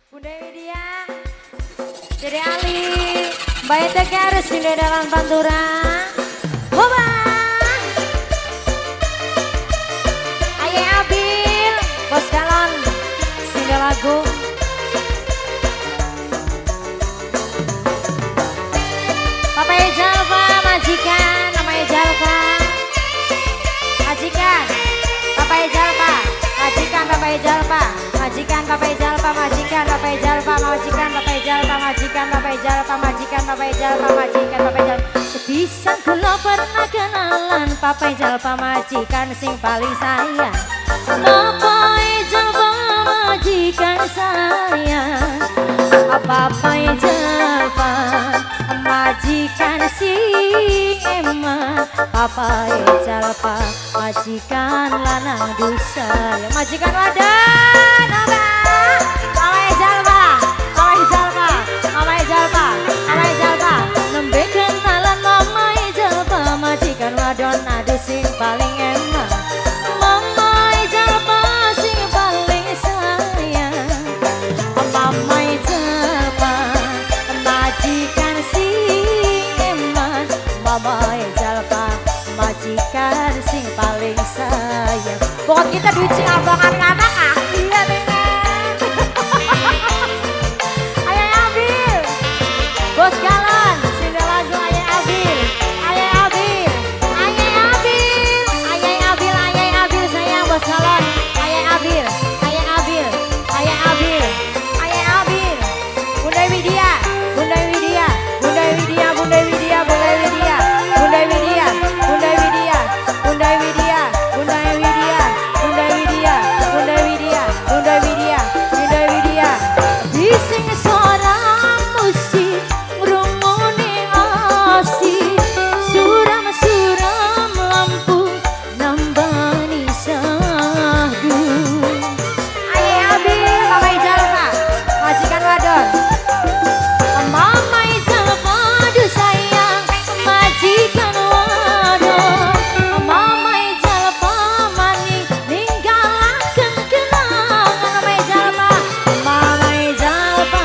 Bunda Widya, Dede Ali, Mbak Tegar, Sindedalan Pantura, Hoba, Aye Abil, Bos Galon, Sindelagu, Papa Jalpa, Majikan, namanya Jalpa, Majikan, Papa Jalpa, Majikan, Papa Jalpa, Majikan, Papa Jalpa, Majikan, Papa Jalpa, Majikan, Papa Jalpa, Majikan, Papa Jalpa, Majikan, Papa Jalpa, Majikan, Papa Jalpa. Sepisan kula pernah kenalan Papa Jalpa, Majikan sing paling sayang. Papa Jalpa, Majikan sayang. Papa Jalpa, Majikan sing eman. Papa Jalpa, Majikan lanang dusa. Majikan wadan, abah. Papa Jalpa, Papa Jalpa, Papa Jalpa, Papa Jalpa. Nembe kenalan Mama Jalpa, Majikan wadon adu sing paling eman. Mama Jalpa sing paling sayang. Mama Jalpa, Majikan sing eman. Mama Jalpa, Majikan sing paling sayang. Pokok kita duit sing abangan anak iya dengan. Ayo Abil, Bos Galon, Sindelagu Ayo Abil, Ayo Abil, Ayo Abil, Ayo Abil, Ayo Abil sayang Bos Galon, Ayo Abil, Ayo Abil, Ayo Abil, Ayo Abil, Bunda Widya, Bunda Widya, Bunda Widya, Bunda Widya, Bunda Widya, Bunda Widya, Bunda Widya, Bunda Widya, Bunda Widya, Bunda Widya, Bunda Widya, Bunda Widya, Bunda Widya. Bising seorang musik ngrungokne asih, suram-suram lampu nambani sahdu. Aye Abil, Papa Jalpa, Majikan wadon. Mama Jalpa, aduh sayang, Majikan wadon. Mama Jalpa, maning ninggalaken kenangan. Mama Jalpa, Mama Jalpa,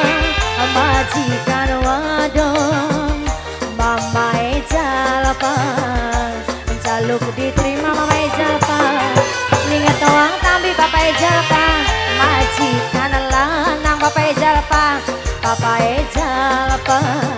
Majikan wadon. Mama Jalpa, jaluk diterima Mama Jalpa. Ningat toang tambi Papa Jalpa, Majikan lanang Papa Jalpa. Papa Jalpa,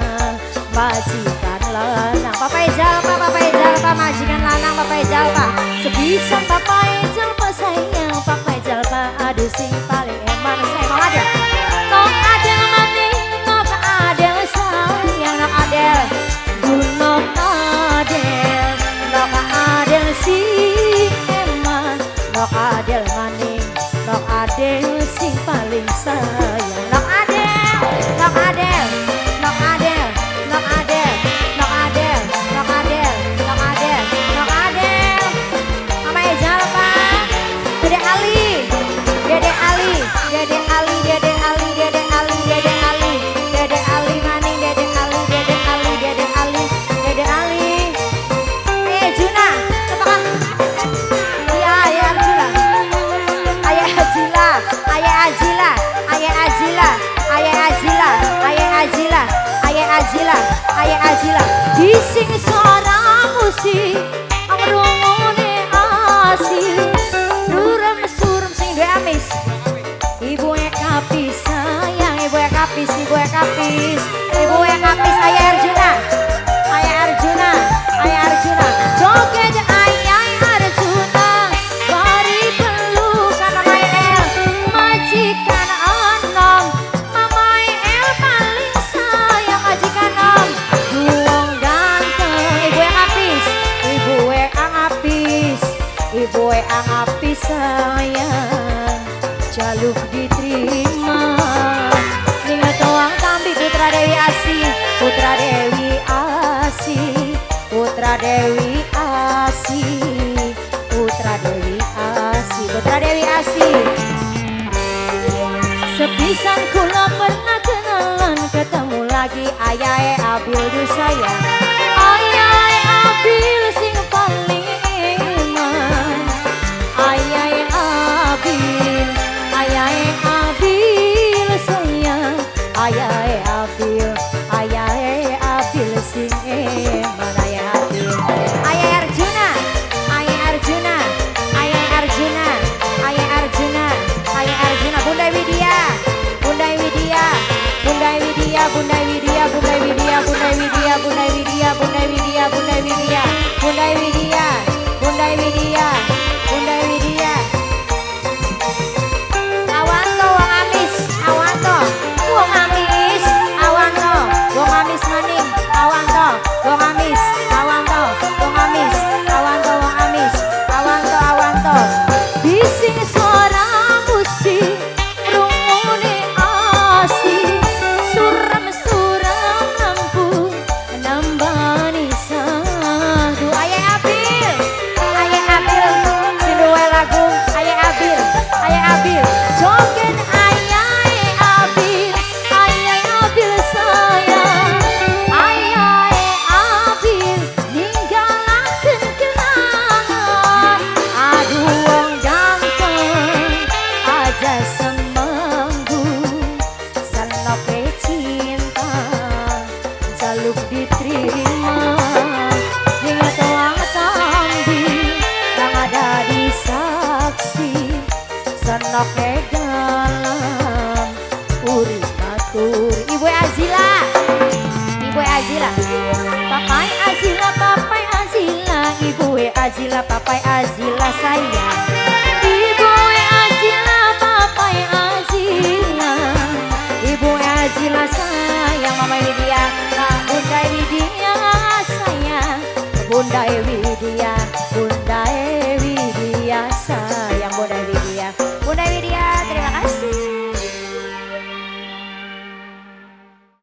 Majikan lanang Papa Jalpa, Papa Jalpa, Majikan lanang Papa Jalpa. Sebisan Papa Jalpa sayang, Papa Jalpa aduh sing paling eman. Saya mau Adel, Nok Adel maning, Nok Adel sayang, Nok Adel, Nok Adel, Nok Adel sing eman. Nok Adel maning, Nok Adel sing paling sayang. Nok Adel, Nok Adel, Nok Adel, Nok Adel, Nok Adel, Nok Adel, Nok Adel, Nok Adel. Mama Jalpa, Dede Ali, Dede Ali, Dede Ali, Dede Ali, Dede Ali, Dede Ali, Dede Ali maning, Dede Ali, Dede Ali, Dede Ali, Dede Ali. Ayo Juna, cepet. Iya, ayo Arjuna. Ayo Ajila, ayo Ajila, ayo Ajila, ayo Ajila, ayo Ajila, ayo Ajila, ayo Ajila. Bising seorang musik ngrungokne asih, suram-suram sing duwe amis. Ibu Ekapis sayang, Ibu Ekapis, Ibu Ekapis, Ibu Ekapis. Ayo Arjuna, ayo Arjuna, ayo Arjuna. Joget ayai Arjuna, bari pelukan Mama El, Majikan enom. Mama El paling sayang, Majikan enom. Duong ganteng, Ibu Ekapis, Ibu Ekapis, Ibu Ekapis sayang, jaluk diterima. Ningat toang tambi Putra Dewi Asih, Putra Dewi Asih, Putra Dewi Asih, Putra Dewi Asih, Putra Dewi Asih. Sepisan kula pernah kenalan, ketemu lagi ayahe Abil du sayang. Ayahe Abil sing paling eman. Ayahe Abil, ayahe Abil Bunda Widya, Bunda Widya, Bunda Widya, Bunda Widya, Bunda Widya, Bunda Widya, Bunda Widya, Bunda Widya, Bunda Widya. Awanto wong amis, awanto wong amis, awanto wong amis maning, awanto wong amis, awanto wong amis, awanto wong amis, awanto awanto. Bising suara musik, rungune asih, suram-suram lampu nambani sadu. Ayah Abil, sing duwe lagu Ayah Abil, joget Ayah Abil sayang, Ayah Abil ninggalaken kenangan. Aduh wong ganteng aja semenggu, senope cinta jaluk diterima. Dengan tuang sambil yang ada di saksi, senope dalam urip matur. Ibu Azila, Ibu Azila, Papai Azila, Papai Azila, Ibu Azila, Papai Azila sayang, Ibu Azila, Papai Azila, Ibu Azila sayang, Mama Widya, Bunda Widya sayang, Bunda Widya, Bunda